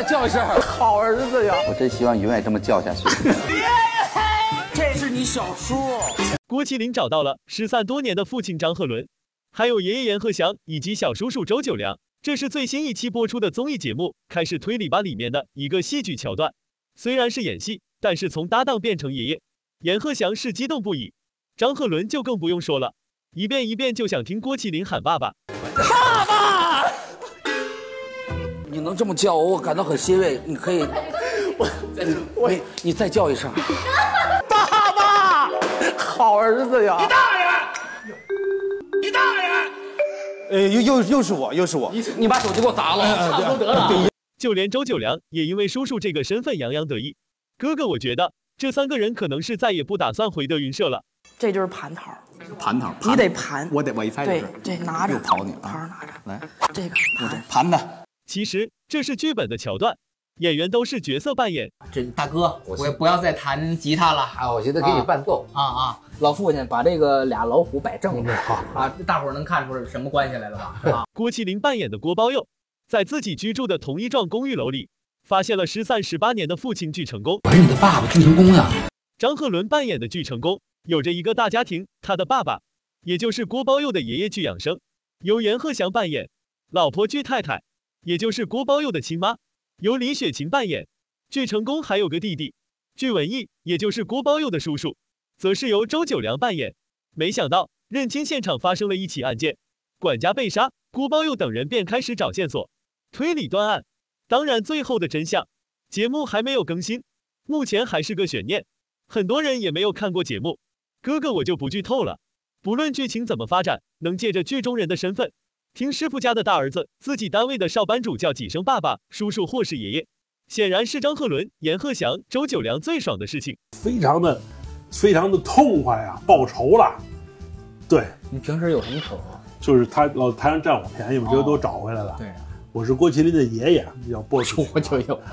叫一声好儿子呀！ 我真希望永远这么叫下去。 这是你小叔。 郭麒麟找到了失散多年的父亲张鹤伦，还有爷爷阎鹤祥以及小叔叔周九良。这是最新一期播出的综艺节目《开始推理吧》里面的一个戏剧桥段。虽然是演戏，但是从搭档变成爷爷，阎鹤祥是激动不已，张鹤伦就更不用说了，一遍一遍就想听郭麒麟喊爸爸。 爸爸！你能这么叫我，我感到很欣慰。你可以，你再叫一声，爸爸，好儿子呀！ 你大爷！你大爷！ 又是我， 你把手机给我砸了，差不多得了。 就连周九良也因为叔叔这个身份洋洋得意。哥哥，我觉得这3个人可能是再也不打算回德云社了。 这就是蟠桃， 蟠桃， 你得盘， 我一猜就是。 对，这拿着， 又考你桃拿着， 来， 这个盘子。 其实这是剧本的桥段，演员都是角色扮演。 这大哥，我也不要再弹吉他了啊！我现在给你伴奏啊！老父亲把这个俩老虎摆正了啊！大伙儿能看出什么关系来了吧？啊！ 郭麒麟扮演的郭包佑，在自己居住的同一幢公寓楼里，发现了失散18年的父亲具成功。 我是你的爸爸具成功呀！ 张鹤伦扮演的具成功有着一个大家庭，他的爸爸，也就是郭包佑的爷爷具养生，由阎鹤祥扮演；老婆具太太，也就是郭包佑的亲妈，由李雪琴扮演。具成功还有个弟弟，具文义，也就是郭包佑的叔叔，则是由周九良扮演。没想到认亲现场发生了一起案件，管家被杀，郭包佑等人便开始找线索，推理断案。当然最后的真相，节目还没有更新，目前还是个悬念，很多人也没有看过节目。哥哥我就不剧透了，不论剧情怎么发展，能借着剧中人的身份，听师傅家的大儿子自己单位的少班主叫几声爸爸、叔叔或是爷爷，显然是张鹤伦、阎鹤祥、周九良最爽的事情， 非常的痛快啊，报仇了。对， 你平时有什么仇啊？ 就是他老台上占我便宜，我这都找回来了。 对， 我是郭麒麟的爷爷，要报仇我就有。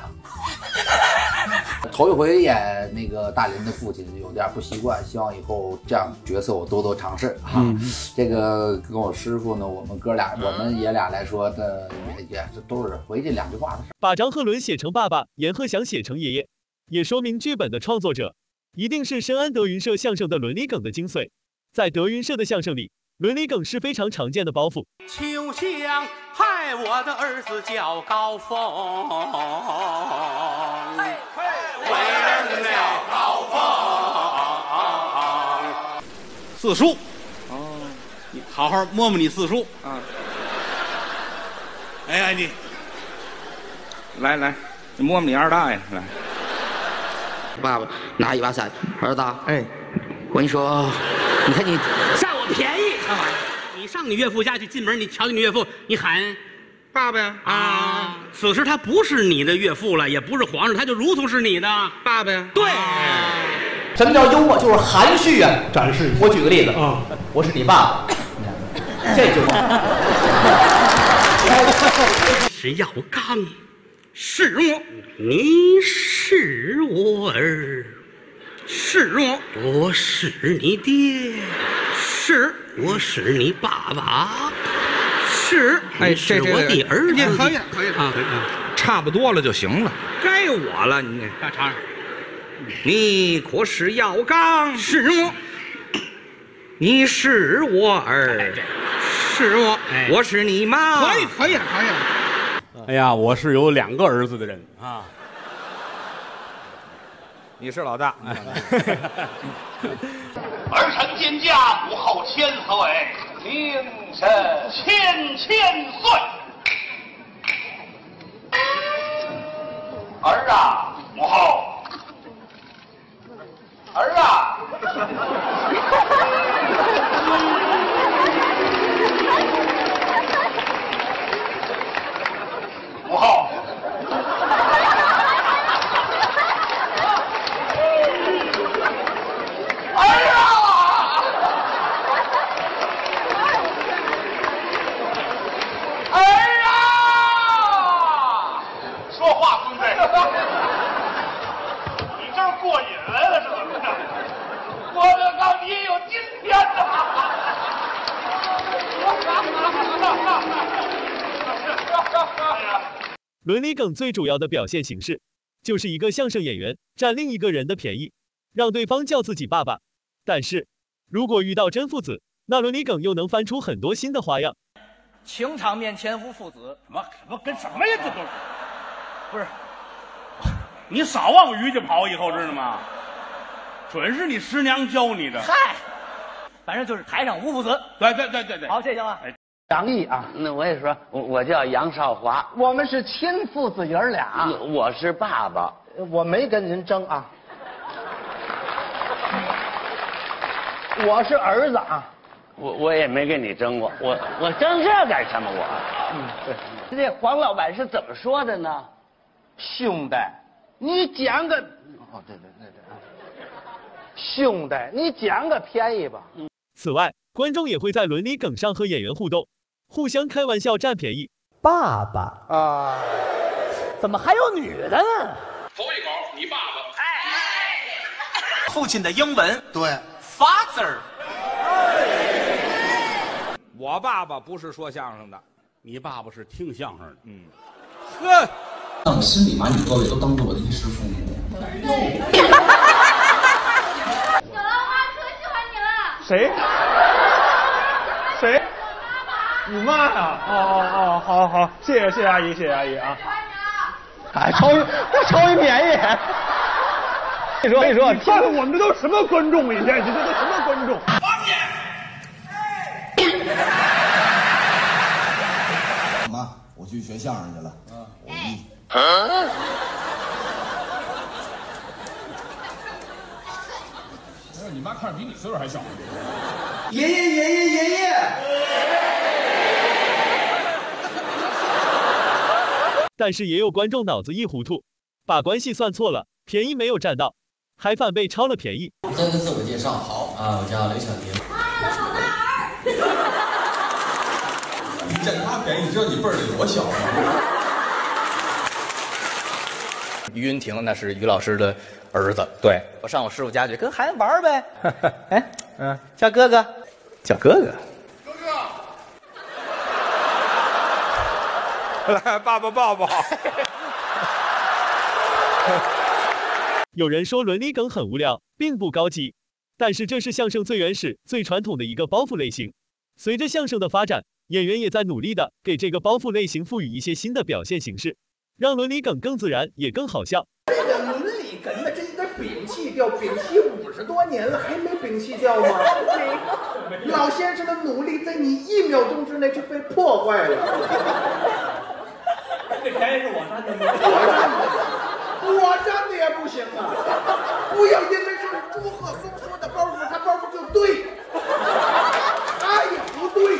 头一回演那个大林的父亲，有点不习惯，希望以后这样角色我多尝试哈。这个跟我师傅呢，我们哥俩，我们爷俩来说的也都是回去2句话的事。 把张鹤伦写成爸爸，阎鹤祥写成爷爷，也说明剧本的创作者一定是深谙德云社相声的伦理梗的精髓。在德云社的相声里，伦理梗是非常常见的包袱。 秋香害我的儿子叫高峰，为人了高峰。四叔，你好好摸摸你四叔啊！哎，你来，你摸摸你二大爷来。 爸爸拿1把伞，儿子， 哎， 我跟你说，你看你占我便宜干嘛呀？你上你岳父家去，进门你瞧见你岳父，你喊爸爸呀啊！此时他不是你的岳父了，也不是皇上，他就如同是你的爸爸呀。 对， 什么叫幽默？就是含蓄啊！ 展示。 我举个例子啊，我是你爸爸，这就是要刚，是我，你是我儿，是我是你爹，是我是你爸爸，是是我的儿子。 可以啊，差不多了就行了。该我了，你尝。 你可是要刚， 是我， 你是我儿， 是我， 我是你妈。 可以了。 哎呀，我是有2个儿子的人啊。 你是老大。 儿臣见驾，母后千岁，名神千岁。儿啊，母后。儿啊！母后，儿啊！儿伦理梗最主要的表现形式，就是一个相声演员占另一个人的便宜，让对方叫自己爸爸。但是，如果遇到真父子，那伦理梗又能翻出很多新的花样。 情场面前无父子， 什么跟什么呀？这都是不是？ 你少往于家跑，以后知道吗？准是你师娘教你的。 嗨，反正就是台上无父子。 对。 好，这行了。 杨毅啊， 那我也说，我叫杨少华， 我们是亲父子爷儿俩。 我是爸爸， 我没跟您争啊，我是儿子啊。 我也没跟你争过，我争这干什么我？对，这黄老板是怎么说的呢？ 兄弟，你捡个对，兄弟，你捡个便宜吧。 此外，观众也会在伦理梗上和演员互动，互相开玩笑占便宜。 爸爸啊，怎么还有女的呢？ 头一稿，你爸爸。 父亲的英文对 ，father。 我爸爸不是说相声的， 你爸爸是听相声的。 呵， 那我心里把你各位都当做我的衣食父母。 小兰花可喜欢你了。 谁？你妈呀！哦，好，谢谢阿姨啊。哎，超一便宜。跟你说， 你看看我们这都什么观众？你这都什么观众？ 妈，我去学相声去了。 你妈看着比你岁数还小。 爷爷。 但是也有观众脑子一糊涂，把关系算错了，便宜没有占到，还反被超了便宜。 先自我介绍，好啊，我叫刘小婷。 妈的好大儿！ 你占他便宜，你知道你辈儿得多小吗？ 于云亭那是于老师的儿子，对，我上我师傅家去跟孩子玩呗。哎，叫哥哥，叫哥哥。 来，爸爸抱抱。 有人说伦理梗很无聊，并不高级，但是这是相声最原始、最传统的一个包袱类型。随着相声的发展，演员也在努力的给这个包袱类型赋予一些新的表现形式，让伦理梗更自然，也更好笑。 这个伦理梗的这应该摒弃掉，摒弃50多年了，还没摒弃掉吗？老先生的努力在你1秒钟之内就被破坏了。 这便宜是我占的吗？ 我占的也不行啊！不要因为是朱鹤松说的包袱，他包袱就对，他也不对。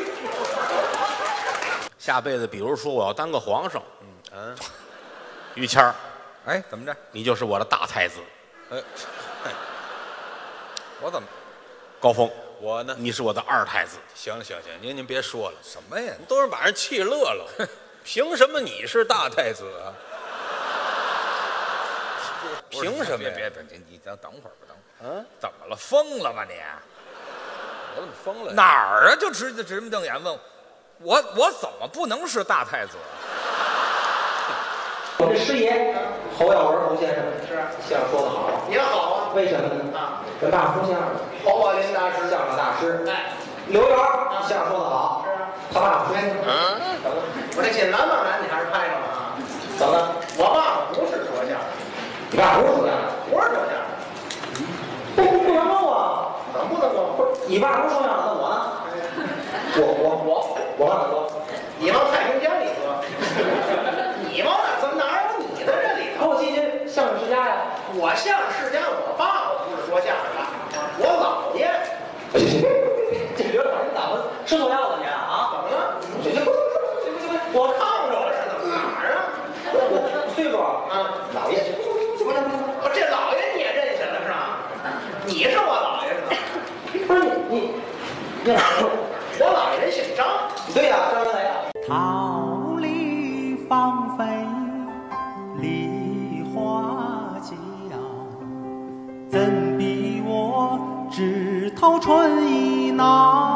下辈子，比如说我要当个皇上，于谦儿， 哎，怎么着？ 你就是我的大太子。 我怎么？ 高峰， 我呢？ 你是我的2太子。 行，您别说了，什么呀？都是把人气乐了。凭什么你是大太子啊？凭什么呀？别，你等会儿吧，怎么了？疯了吧你？我怎么疯了？哪儿啊？就直目瞪眼问我怎么不能是大太子？ 我这师爷侯耀文侯先生是相声说得好，也好啊。为什么呢？啊，这大胡相声，侯宝林大师相声大师，刘源相声说得好，是啊，他爸不先生。怎么？我这锦南往南你还是拍着了啊？怎么了？我爸爸不是说相声，你爸不是说相声，不是说相声，不能够啊？怎么不能够？不是，你爸不是说相声，那我呢？我往哪搁？你往太平间里搁。你往哪？怎么哪有你在这里头？我进去相声世家呀。我相声世家，我爸爸不是说相声的，我姥爷。这刘老师咋不吃错药了你啊？怎么了？我看着了是怎么哪儿啊？我岁数啊，姥爷。不是，这姥爷你也认识了是吧？你是我姥爷是吧？不是你我姥爷人姓张。对呀，张元雷啊。 桃李芳菲，梨花娇，怎比我枝头春意闹？